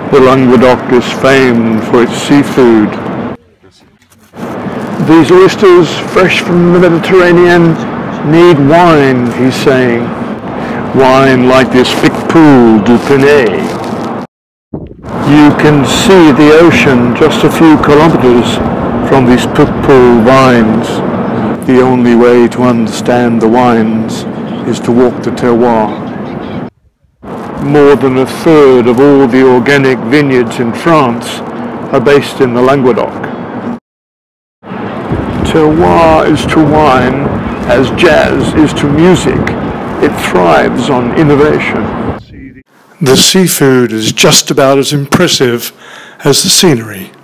The Languedoc is famed for its seafood. These oysters, fresh from the Mediterranean, need wine, he's saying. Wine like this Picpoul du Penay. You can see the ocean just a few kilometers from these Picpoul vines. The only way to understand the wines is to walk the terroir. More than a third of all the organic vineyards in France are based in the Languedoc. Terroir is to wine as jazz is to music. It thrives on innovation. The seafood is just about as impressive as the scenery.